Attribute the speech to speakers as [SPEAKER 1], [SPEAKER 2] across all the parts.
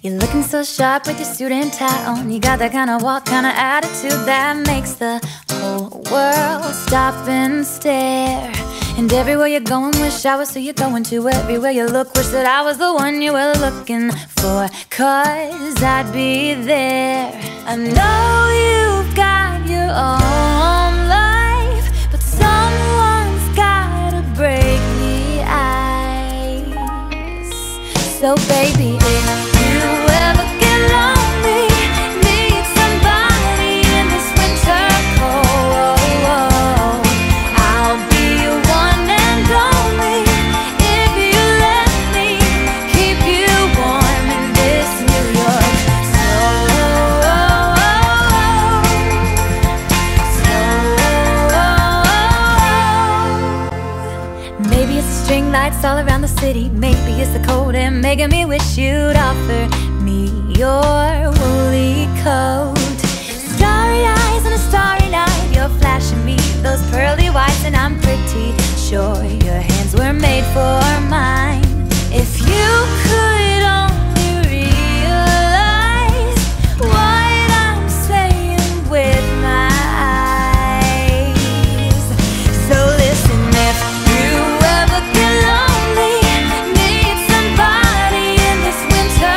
[SPEAKER 1] You're looking so sharp with your suit and tie on. You got that kind of walk, kind of attitude that makes the whole world stop and stare. And everywhere you're going, wish I was who you're going to. Everywhere you look, wish that I was the one you were looking for, 'cause I'd be there. I know you've got your own life, but someone's gotta break the ice. So baby, if you ever get lonely, need somebody in this winter cold, I'll be your one and only. If you let me keep you warm in this New York snow. Maybe it's the string lights all around the city. Maybe it's the cold and making me wish you'd offer me your woolly coat. Starry eyes on a starry night, you're flashing me those pearly whites, and I'm pretty sure your hands were made for mine. If you could only realize what I'm saying with my eyes. So listen, if you ever get lonely, need somebody in this winter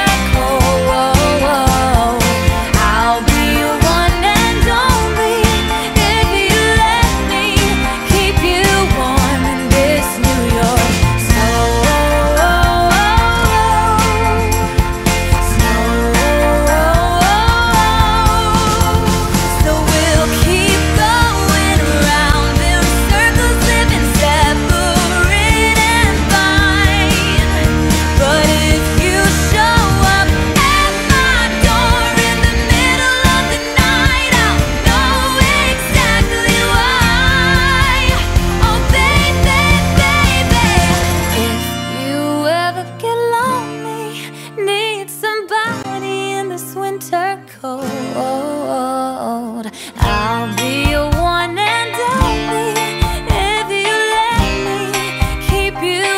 [SPEAKER 1] cold, I'll be your one and only. If you let me keep you warm in this New York snow. So we'll keep going around in circles, living separate and fine. But if you show up at my door in the middle of the night, I'll know exactly why. Oh baby, baby, if you ever get lonely, need somebody in this winter cold, I'll be your one and only. If you let me keep you